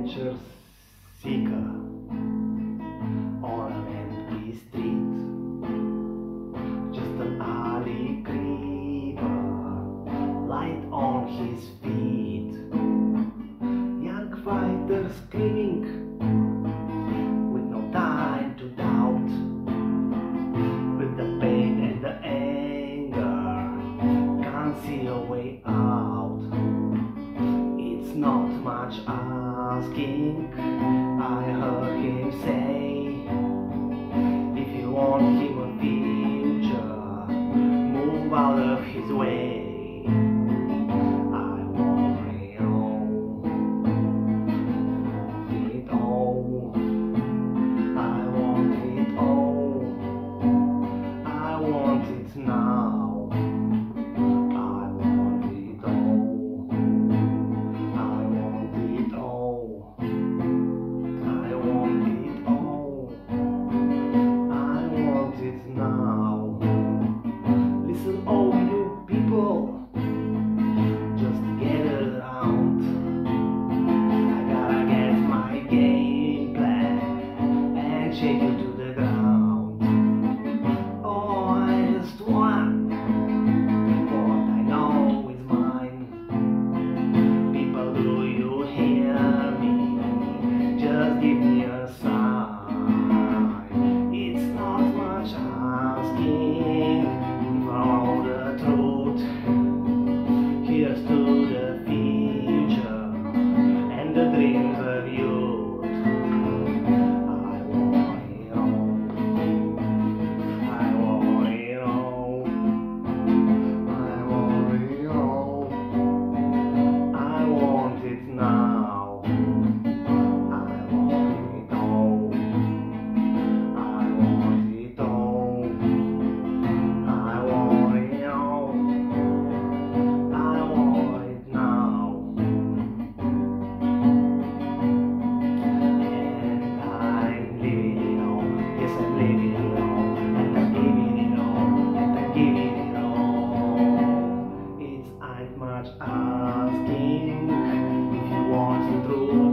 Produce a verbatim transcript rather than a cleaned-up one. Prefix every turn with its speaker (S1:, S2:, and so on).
S1: adventure seeker on an empty street, just an alley creeper, light on his feet, young fighter screaming with no time to doubt, with the pain and the anger, can't see a way out. It's not much asking, I heard him say, if you want him a future, move out of his way. I want it all, want it all, I want it all, I want it now. Now, listen, all you people, just get around. I gotta get my game plan and shake you to the ground. Oh, I just want what I know is mine. People, do you hear me? Just give me a sign. It's not much asking for the truth. Here's to the future and the dreams of youth. I want it all, I want it all, I want it all, I want it now. I want it all, I want it all, I want it all, I want it now. And I'm living it all, yes I'm living it all, and I'm giving it all, and I'm giving it all. It's ain't much asking if you want the truth.